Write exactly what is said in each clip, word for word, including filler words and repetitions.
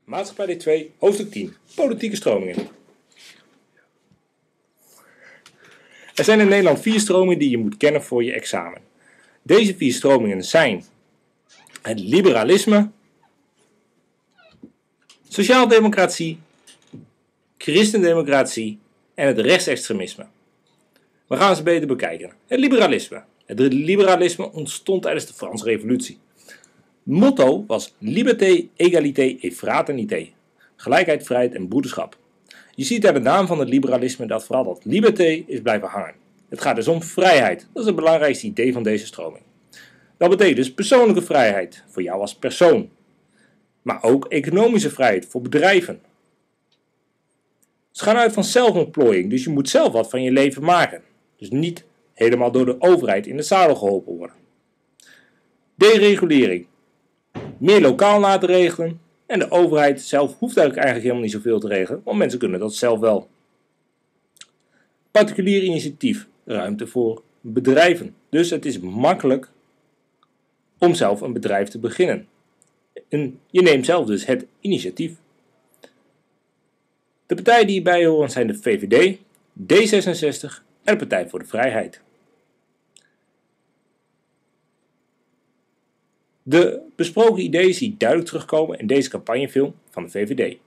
Maatschappij deel twee, hoofdstuk tien. Politieke stromingen. Er zijn in Nederland vier stromingen die je moet kennen voor je examen. Deze vier stromingen zijn het liberalisme, sociaaldemocratie, christendemocratie en het rechtsextremisme. We gaan ze beter bekijken. Het liberalisme. Het liberalisme ontstond tijdens de Franse Revolutie. Het motto was liberté, égalité et fraternité. Gelijkheid, vrijheid en broederschap. Je ziet uit de naam van het liberalisme dat vooral dat liberté is blijven hangen. Het gaat dus om vrijheid. Dat is het belangrijkste idee van deze stroming. Dat betekent dus persoonlijke vrijheid voor jou als persoon. Maar ook economische vrijheid voor bedrijven. Ze gaan uit van zelfontplooiing, dus je moet zelf wat van je leven maken. Dus niet helemaal door de overheid in de zadel geholpen worden. Deregulering. Meer lokaal laten regelen. En de overheid zelf hoeft eigenlijk helemaal niet zoveel te regelen, want mensen kunnen dat zelf wel. Particulier initiatief. Ruimte voor bedrijven. Dus het is makkelijk om zelf een bedrijf te beginnen. En je neemt zelf dus het initiatief. De partijen die hierbij horen zijn de V V D, D zesenzestig en de Partij voor de Vrijheid. De besproken ideeën zie je duidelijk terugkomen in deze campagnefilm van de V V D.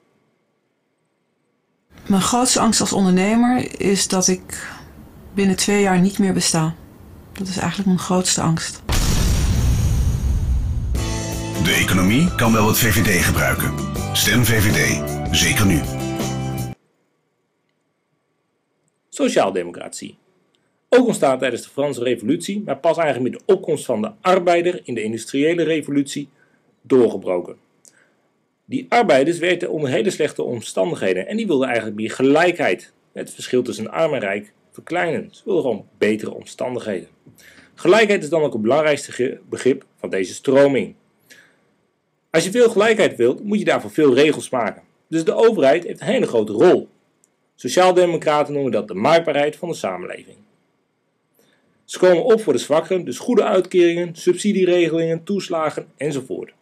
Mijn grootste angst als ondernemer is dat ik binnen twee jaar niet meer besta. Dat is eigenlijk mijn grootste angst. De economie kan wel het V V D gebruiken. Stem V V D, zeker nu. Sociaaldemocratie. Ook ontstaan tijdens de Franse Revolutie, maar pas eigenlijk met de opkomst van de arbeider in de industriële revolutie doorgebroken. Die arbeiders werkten onder hele slechte omstandigheden en die wilden eigenlijk meer gelijkheid. Het verschil tussen arm en rijk verkleinen. Ze wilden gewoon betere omstandigheden. Gelijkheid is dan ook het belangrijkste begrip van deze stroming. Als je veel gelijkheid wilt, moet je daarvoor veel regels maken. Dus de overheid heeft een hele grote rol. Sociaaldemocraten noemen dat de maakbaarheid van de samenleving. Ze komen op voor de zwakkeren, dus goede uitkeringen, subsidieregelingen, toeslagen enzovoort.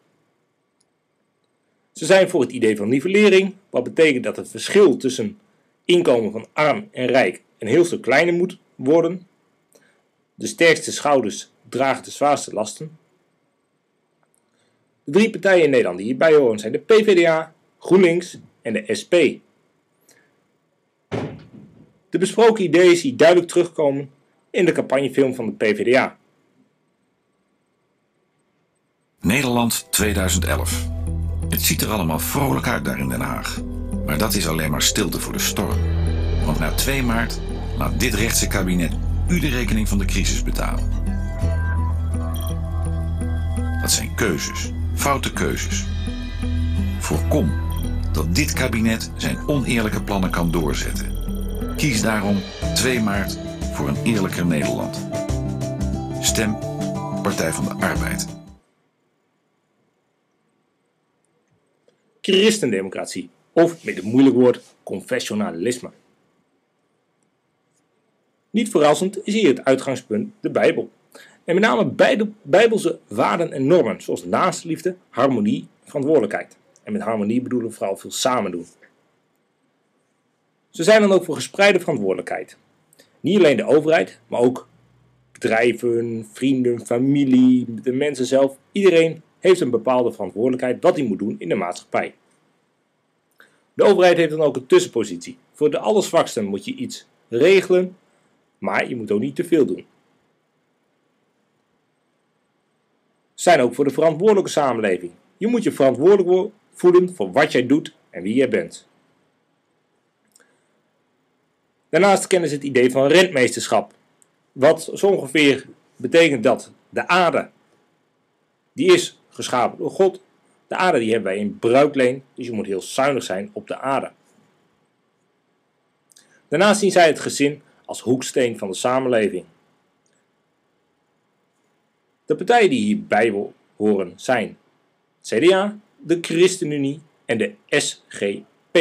Ze zijn voor het idee van nivellering, wat betekent dat het verschil tussen inkomen van arm en rijk een heel stuk kleiner moet worden. De sterkste schouders dragen de zwaarste lasten. De drie partijen in Nederland die hierbij horen zijn de P V D A, GroenLinks en de S P. De besproken ideeën zie je duidelijk terugkomen in de campagnefilm van de P V D A. Nederland tweeduizend elf. Het ziet er allemaal vrolijk uit daar in Den Haag. Maar dat is alleen maar stilte voor de storm. Want na twee maart laat dit rechtse kabinet u de rekening van de crisis betalen. Dat zijn keuzes, foute keuzes. Voorkom dat dit kabinet zijn oneerlijke plannen kan doorzetten. Kies daarom twee maart voor een eerlijker Nederland. Stem Partij van de Arbeid. Christendemocratie, of met het moeilijk woord confessionalisme. Niet verrassend is hier het uitgangspunt de Bijbel. En met name bijbelse waarden en normen, zoals naastenliefde, harmonie en verantwoordelijkheid. En met harmonie bedoelen we vooral veel samen doen. Ze zijn dan ook voor gespreide verantwoordelijkheid. Niet alleen de overheid, maar ook bedrijven, vrienden, familie, de mensen zelf. Iedereen heeft een bepaalde verantwoordelijkheid wat hij moet doen in de maatschappij. De overheid heeft dan ook een tussenpositie. Voor de allerzwaksten moet je iets regelen, maar je moet ook niet te veel doen. Ze zijn ook voor de verantwoordelijke samenleving. Je moet je verantwoordelijk voelen voor wat jij doet en wie jij bent. Daarnaast kennen ze het idee van rentmeesterschap. Wat zo ongeveer betekent dat de aarde, die is geschapen door God. De aarde die hebben wij in bruikleen, dus je moet heel zuinig zijn op de aarde. Daarnaast zien zij het gezin als hoeksteen van de samenleving. De partijen die hierbij horen zijn C D A, de ChristenUnie en de S G P.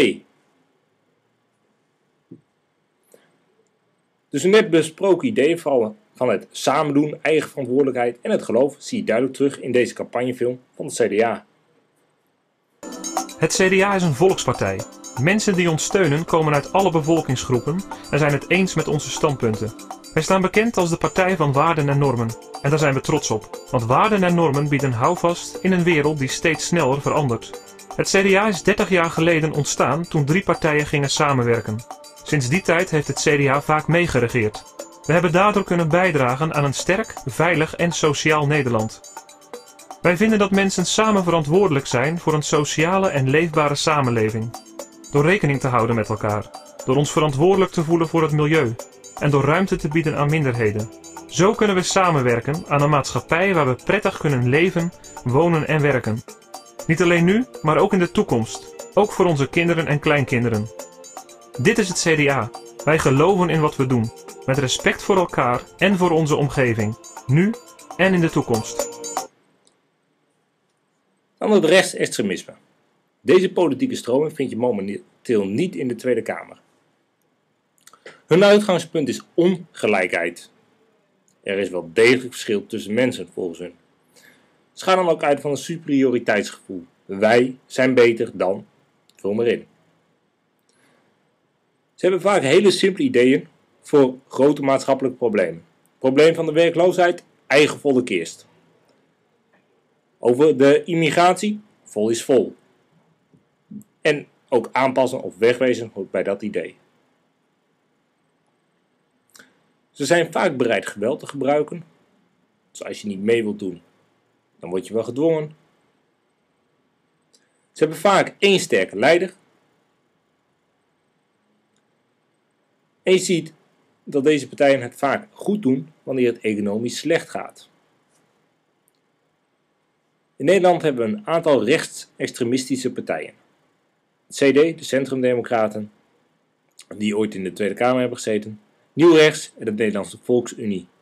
Dus een net besproken idee van het samen doen, eigen verantwoordelijkheid en het geloof zie je duidelijk terug in deze campagnefilm van de C D A. Het C D A is een volkspartij. Mensen die ons steunen komen uit alle bevolkingsgroepen en zijn het eens met onze standpunten. Wij staan bekend als de partij van waarden en normen. En daar zijn we trots op. Want waarden en normen bieden houvast in een wereld die steeds sneller verandert. Het C D A is dertig jaar geleden ontstaan toen drie partijen gingen samenwerken. Sinds die tijd heeft het C D A vaak meegeregeerd. We hebben daardoor kunnen bijdragen aan een sterk, veilig en sociaal Nederland. Wij vinden dat mensen samen verantwoordelijk zijn voor een sociale en leefbare samenleving. Door rekening te houden met elkaar. Door ons verantwoordelijk te voelen voor het milieu. En door ruimte te bieden aan minderheden. Zo kunnen we samenwerken aan een maatschappij waar we prettig kunnen leven, wonen en werken. Niet alleen nu, maar ook in de toekomst. Ook voor onze kinderen en kleinkinderen. Dit is het C D A. Wij geloven in wat we doen. Met respect voor elkaar en voor onze omgeving. Nu en in de toekomst. Dan het rechtsextremisme. Deze politieke stroming vind je momenteel niet in de Tweede Kamer. Hun uitgangspunt is ongelijkheid. Er is wel degelijk verschil tussen mensen volgens hun. Ze gaan dan ook uit van een superioriteitsgevoel. Wij zijn beter dan, vul maar in. Ze hebben vaak hele simpele ideeën voor grote maatschappelijke problemen. Probleem van de werkloosheid, eigen volk eerst. Over de immigratie, vol is vol. En ook aanpassen of wegwezen hoort bij dat idee. Ze zijn vaak bereid geweld te gebruiken. Dus als je niet mee wilt doen, dan word je wel gedwongen. Ze hebben vaak één sterke leider. En je ziet dat deze partijen het vaak goed doen wanneer het economisch slecht gaat. In Nederland hebben we een aantal rechtsextremistische partijen. Het C D, de Centrumdemocraten, die ooit in de Tweede Kamer hebben gezeten. Nieuw Rechts en de Nederlandse Volksunie.